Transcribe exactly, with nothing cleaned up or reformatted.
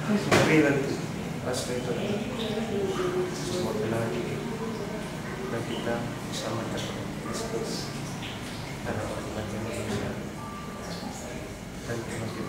Marilan pas itu semua lagi dan kita bersama terus karena umat Indonesia dan umat